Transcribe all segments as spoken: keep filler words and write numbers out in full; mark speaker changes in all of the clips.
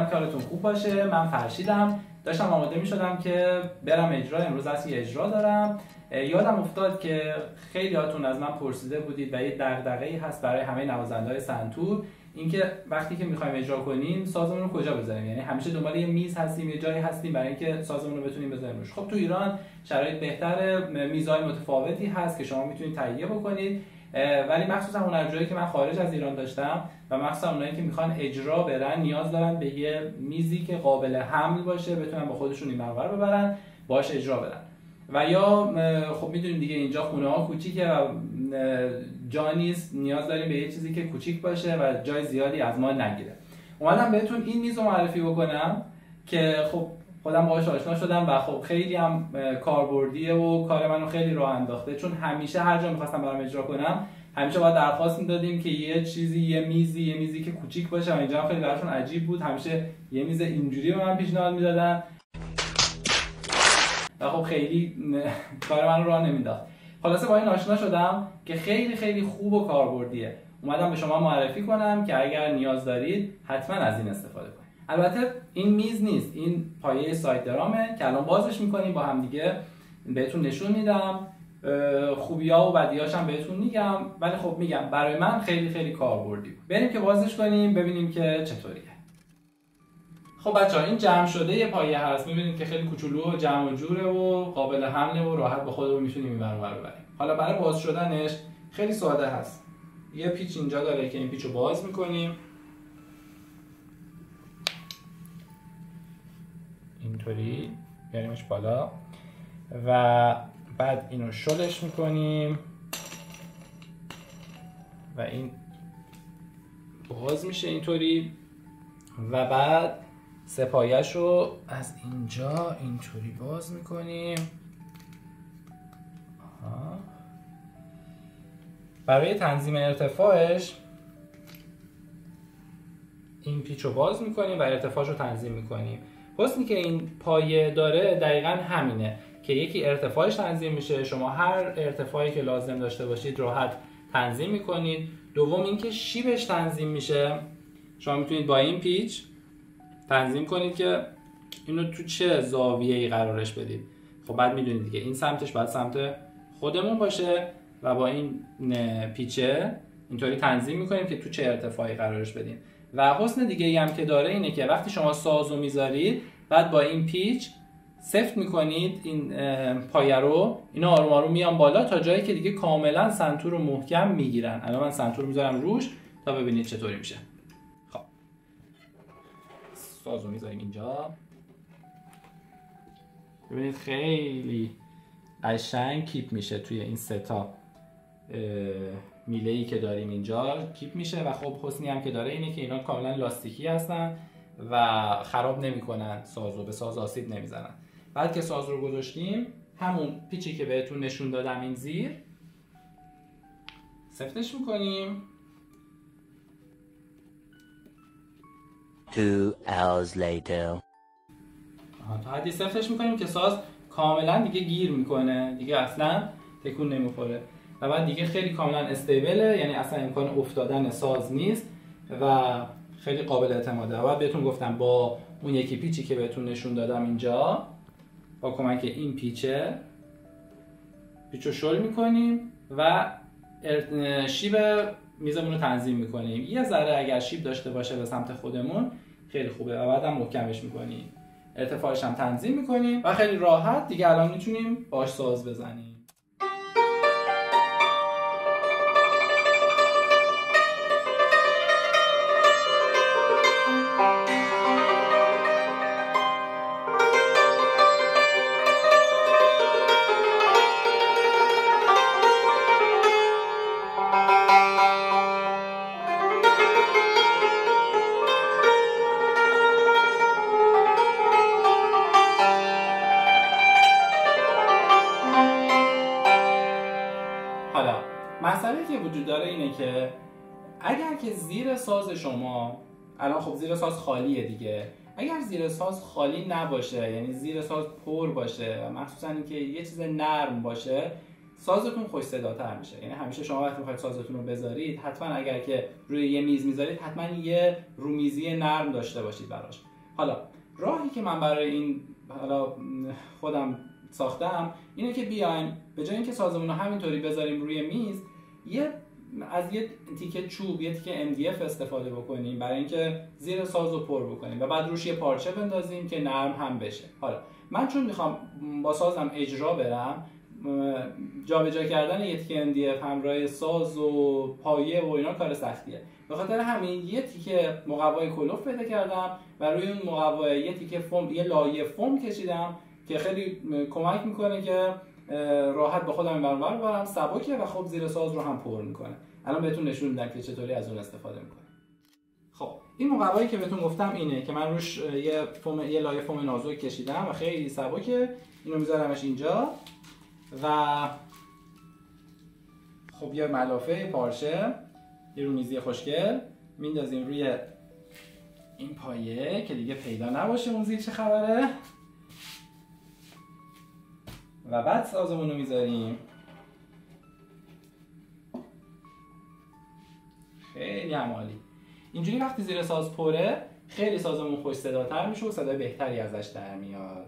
Speaker 1: امیدوارم کارتون خوب باشه. من فرشیدم، داشتم آماده می شدم که برم اجرا. امروز اصلا اجرا دارم. یادم افتاد که خیلی هاتون از من پرسیده بودید و یه دغدغه‌ای هست برای همه نوازنده‌های سنتور، اینکه وقتی که می‌خوایم اجرا کنیم سازمون رو کجا بذاریم. یعنی همیشه دنبال یه میز هستیم، یه جایی هستیم برای اینکه سازمون رو بتونیم بذاریم روش. خب تو ایران شرایط بهتره، میزهای متفاوتی هست که شما میتونید تهیه بکنید، ولی مخصوصا هنرجویی که من خارج از ایران داشتم و مخصوصا اونایی که میخوان اجرا برن نیاز دارن به یه میزی که قابل حمل باشه، بتونن با خودشون این ور ببرن، باهاش اجرا برن. و یا خب میدونید دیگه اینجا خونه ها کوچیکه و جا نیست، نیاز داریم به یه چیزی که کوچیک باشه و جای زیادی از ما نگیره. اومدم بهتون این میز رو معرفی بکنم که خب خودم باهاش آشنا شدم و خب خیلی هم کاربردیه و کار منو خیلی راه انداخته، چون همیشه هر جا می‌خواستم برام اجرا کنم همیشه باید درخواست میدادیم که یه چیزی، یه میزی یه میزی که کوچیک باشه و اینجا خیلی براشون عجیب بود، همیشه یه میز اینجوری به من پیشنهاد میدادن و خب خیلی کار من رو راه نمینداخت. خلاصه با این آشنا شدم که خیلی خیلی خوب و کاربردیه. اومدم به شما معرفی کنم که اگر نیاز دارید حتما از این استفاده کنید. البته این میز نیست، این پایه سایت درامه که الان بازش میکنیم با هم دیگه، بهتون نشون میدم، خوبی‌ها و بدی‌هاش هم بهتون میگم، ولی خب میگم برای من خیلی خیلی کاربردی بود. بریم که بازش کنیم ببینیم که چطوریه. خب بچه‌ها این جمع شده یه پایه هست، می‌بینید که خیلی کوچولو و جمع و جوره و قابل حمله و راحت به خودمون می‌تونیم اینور اونور ببریم. حالا برای باز شدنش خیلی ساده هست. یه پیچ اینجا داره که این پیچو باز می‌کنیم. اینطوری بیاریمش بالا و بعد اینو شلش می‌کنیم و این باز میشه اینطوری و بعد سپایش رو از اینجا اینطوری باز میکنیم. آها. برای تنظیم ارتفاعش این پیچ رو باز میکنیم و ارتفاعش رو تنظیم میکنیم. حسنی که این پایه داره دقیقا همینه که یکی ارتفاعش تنظیم میشه، شما هر ارتفاعی که لازم داشته باشید راحت تنظیم میکنید. دوم اینکه شیبش تنظیم میشه، شما میتونید با این پیچ تنظیم کنید که اینو تو چه زاویه‌ای قرارش بدید. خب بعد میدونید دیگه این سمتش باید سمت خودمون باشه و با این پیچه اینطوری تنظیم میکنیم که تو چه ارتفاعی قرارش بدیم. و حسن دیگه ای هم که داره اینه که وقتی شما سازو میذارید بعد با این پیچ سفت میکنید این پایه رو، اینا آروم آروم میان بالا تا جایی که دیگه کاملا سنتور رو محکم میگیرن. الان من سنتور میذارم روش تا ببینید چطوری میشه. خب سازو میذاریم اینجا، ببینید خیلی قشنگ کیپ میشه توی این سه تا میله‌ای که داریم اینجا کیپ میشه. و خب حسنی هم که داره اینه که اینا کاملا لاستیکی هستن و خراب نمیکنن سازو، به ساز آسیب نمیزنن. بعد که ساز رو گذاشتیم همون پیچی که بهتون نشون دادم این زیر سفتش میکنیم.
Speaker 2: Two hours later.
Speaker 1: تا حدی سفتش میکنیم که ساز کاملا دیگه گیر میکنه، دیگه اصلا تکون نمیخوره و بعد دیگه خیلی کاملا استیبله، یعنی اصلا امکان افتادن ساز نیست و خیلی قابل اعتماده. و بعد بهتون گفتم با اون یکی پیچی که بهتون نشون دادم اینجا با کمک این پیچه پیچو شل میکنیم و شیب میزمون رو تنظیم میکنیم. یه ذره اگر شیب داشته باشه به سمت خودمون خیلی خوبه و بعدم محکمش میکنیم، ارتفاعش هم تنظیم میکنیم و خیلی راحت دیگه الان میتونیم باش ساز بزنیم. حالا مسئله که وجود داره اینه که اگر که زیر ساز شما الان خب زیر ساز خالیه دیگه، اگر زیر ساز خالی نباشه، یعنی زیر ساز پر باشه و مخصوصا اینکه یه چیز نرم باشه، سازتون خوش صداتر میشه. یعنی همیشه شما وقتی میخواید سازتون رو بذارید حتما اگر که روی یه میز میذارید حتما یه رومیزی نرم داشته باشید براش. حالا راهی که من برای این حالا خودم ساختم اینه که بیایم به جای اینکه سازمون رو همینطوری بذاریم روی میز، یه از یه تیکه چوب، یه تیکه ام دی اف استفاده بکنیم برای اینکه زیر ساز رو پر بکنیم و بعد روش یه پارچه بندازیم که نرم هم بشه. حالا من چون میخوام با سازم اجرا برم، جابجا کردن یه تیکه ام دی اف همراه ساز و پایه و اینا کار سختیه. به خاطر همین یه تیکه مقوای کلوف پیدا کردم و روی اون مقوا یه تیکه فوم، یه لایه فوم کشیدم که خیلی کمک میکنه که راحت با خودم این برنامه رو برم، سبکه و خب زیر ساز رو هم پر میکنه. الان بهتون نشون میدم که چطوری از اون استفاده میکنه. خب این مقوایی که بهتون گفتم اینه که من روش یه فوم، یه لایه فوم نازک کشیدم و خیلی سبکه. اینو میذارمش اینجا و خب یه ملافه پارچه، یه رومیزی خوشگل میندازیم روی این پایه که دیگه پیدا نباشه اون زیر چه خبره، و بعد سازمون رو میذاریم. خیلی عالی. اینجوری وقتی زیر ساز پره خیلی سازمون خوش صداتر میشه و صدای بهتری ازش در میاد.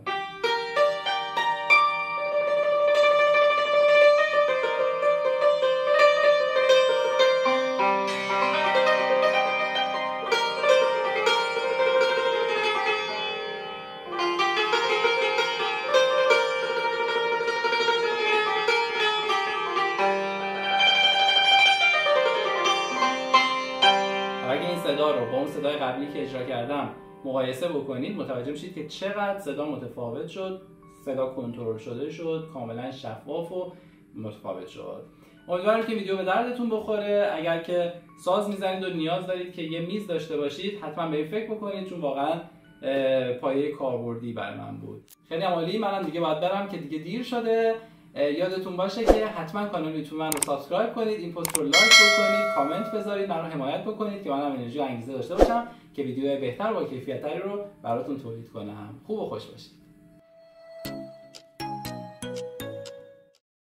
Speaker 1: اگه این صدا رو با اون صدای قبلی که اجرا کردم مقایسه بکنید متوجه میشید که چقدر صدا متفاوت شد. صدا کنترل شده شد، کاملا شفاف و متفاوت شد. امیدوارم که ویدیو به دردتون بخوره. اگر که ساز میزنید و نیاز دارید که یه میز داشته باشید حتما به این فکر بکنید، چون واقعا پایه کاربردی برای من بود. خیلی عالی. منم دیگه باید برم که دیگه دیر شده. یادتون باشه که حتما کانال یوتیوب من رو سابسکرایب کنید، این پست رو لایک بکنید، کامنت بذارید، من رو حمایت بکنید که منم انرژی و انگیزه داشته باشم که ویدیوهای بهتر با کیفیت‌تری رو براتون تولید کنم. خوب و خوش باشید.